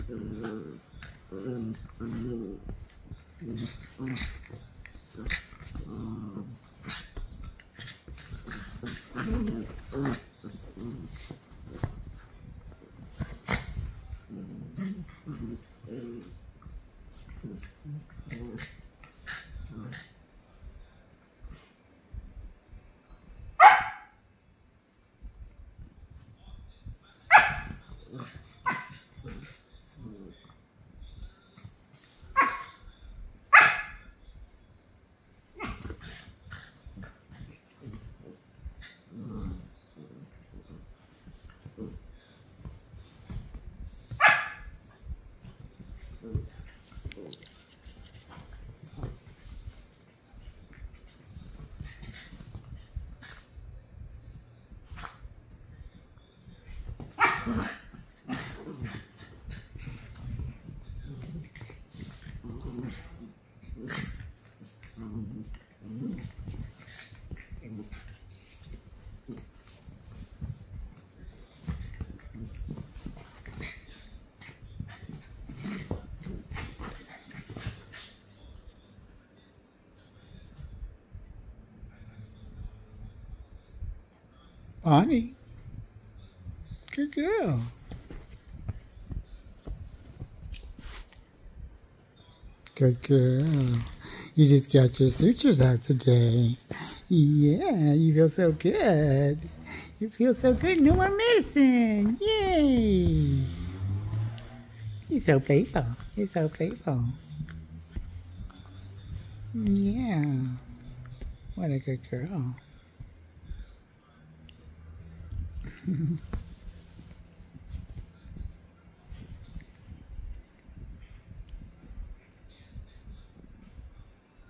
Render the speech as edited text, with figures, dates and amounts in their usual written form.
Bonnie, good girl. Good girl. You just got your sutures out today. Yeah, you feel so good. You feel so good. No more medicine. Yay. You're so playful. You're so playful. Yeah. What a good girl.